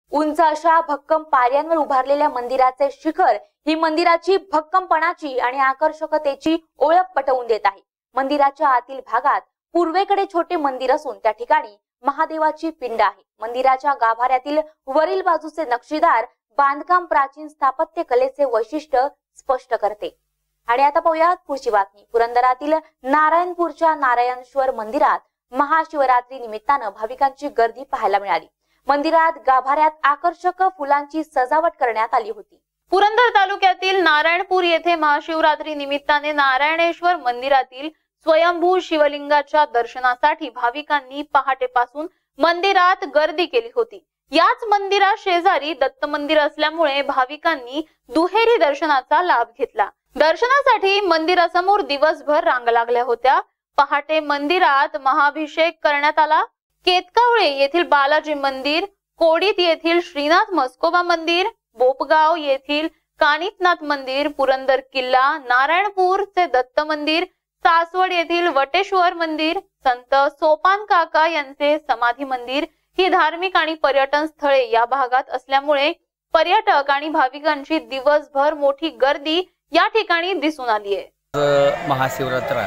उंच अशा भक्कम पायऱ्यांवर उभारलेल्या मंदिराचे शिखर ही मंदिराची भक्कमपणाची आणि आकर्षकतेची ओळख पटवून देत आहे। मंदिराच्या आतील भागात पूर्वेकडे छोटे मंदिर असून त्या ठिकाणी महादेवाची पिंड आहे। मंदिराच्या गाभाऱ्यातील वरील बाजूचे नक्षीदार बांधकाम प्राचीन स्थापत्य कलेचे वैशिष्ट्य स्पष्ट करते। आणि आता पाहूयात पुढची बातमी। पुरंदरातील नारायणपूरच्या नारायणेश्वर मंदिरात महाशिवरात्री निमित्तानं भाविकांची गर्दी पाहायला मिळाली। मंदिरात गाभाऱ्यात आकर्षक फुलांची सजावट करण्यात आली होती। पुरंदर तालुक्यातील नारायणपूर येथे महाशिवरात्री निमित्ताने नारायणेश्वर मंदिरातील स्वयंभू शिवलिंगाच्या दर्शनासाठी भाविकांनी पहाटेपासून मंदिरात गर्दी केली होती। याच मंदिरा शेजारी दत्त मंदिर असल्यामुळे भाविकांनी दुहेरी दर्शनाचा लाभ घेतला। दर्शनासाठी मंदिरासमोर दिवसभर रांगा लागल्या होत्या। पहाटे मंदिरात महाभिषेक करण्यात आला। केतकावळे येथील बालाजी मंदिर, कोडीत येथील श्रीनाथ मस्कोबा मंदिर, बोपगाव येथील कानितनाथ मंदिर, पुरंदर किल्ला, नारायणपूरचे दत्त मंदिर, सासवड येथील वटेश्वर मंदिर, संत सोपान काका यांचे समाधी मंदिर ही धार्मिक आणि पर्यटन स्थळे या भागात असल्यामुळे पर्यटक आणि भाविकांची दिवसभर मोठी गर्दी या ठिकाणी दिसून आली आहे। महाशिवरात्र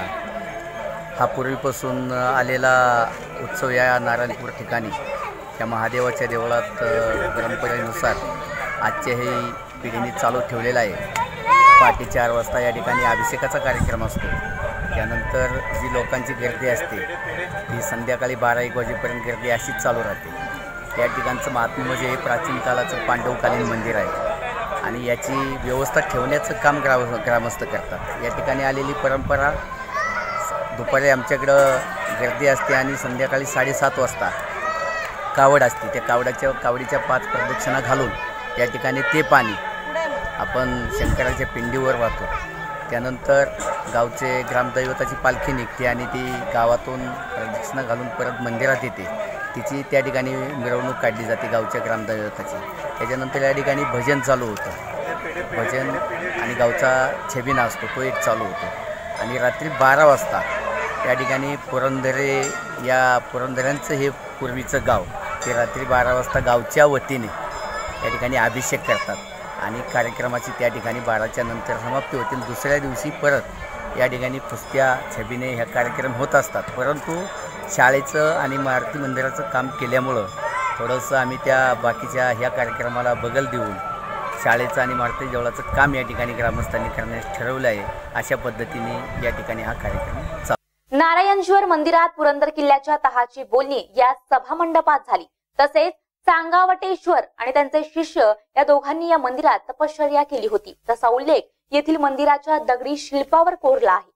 हा पूर्वीपासून आलेला उत्सव या नारायणपूर ठिकाणी त्या महादेवाच्या देवळात परंपरेनुसार आजच्याही पिढीने चालू ठेवलेला आहे। पहाटे 4 वाजता या ठिकाणी अभिषेकाचा कार्यक्रम असतो। त्यानंतर जी लोकांची गर्दी असते ती संध्याकाळी 12-1 वाजेपर्यंत गर्दी अशीच चालू राहते। या ठिकाणचं महात्म्य म्हणजे हे प्राचीन काळाचं पांडवकालीन मंदिर आहे आणि याची व्यवस्था ठेवण्याचं काम ग्रामस्थ करतात। या ठिकाणी आलेली परंपरा दुपारी आमच्याकडं गर्दी असते आणि संध्याकाळी 7:30 वाजता कावड असते। त्या कावडीच्या 5 प्रदक्षिणा घालून या ठिकाणी ते पाणी आपण शंकराच्या पिंडीवर वाहतो। त्यानंतर गावचे ग्रामदैवताची पालखी निघते आणि ती गावातून प्रदक्षिणा घालून परत मंदिरात येते। तिची त्या ठिकाणी मिरवणूक काढली जाते गावच्या ग्रामदैवताची। त्याच्यानंतर या ठिकाणी भजन चालू होतं। भजन आणि गावचा छबिना असतो तो एक चालू होतो आणि रात्री 12 वाजता या ठिकाणी पुरंदऱ्यांचं हे पूर्वीचं गाव ते रात्री 12 वाजता गावच्या वतीने या ठिकाणी अभिषेक करतात आणि कार्यक्रमाची त्या ठिकाणी 12च्या नंतर समाप्ती होतील। दुसऱ्या दिवशी परत या ठिकाणी कुस्त्या छबिने ह्या कार्यक्रम होत असतात। परंतु शाळेचं आणि मारुती मंदिराचं काम केल्यामुळं थोडंसं आम्ही त्या बाकीच्या ह्या कार्यक्रमाला बगल देऊन शाळेचं आणि मारुती देवळाचं काम या ठिकाणी ग्रामस्थांनी करण्यास ठरवलं आहे। अशा पद्धतीने या ठिकाणी हा कार्यक्रम चालू। नारायणेश्वर मंदिरात पुरंदर किल्ल्याच्या तहाची बोलणी या सभामंडपात झाली। तसेच सांगावटेश्वर आणि त्यांचे शिष्य या दोघांनी या मंदिरात तपश्चर्या केली होती, तसा उल्लेख येथील मंदिराच्या दगडी शिल्पावर कोरला आहे।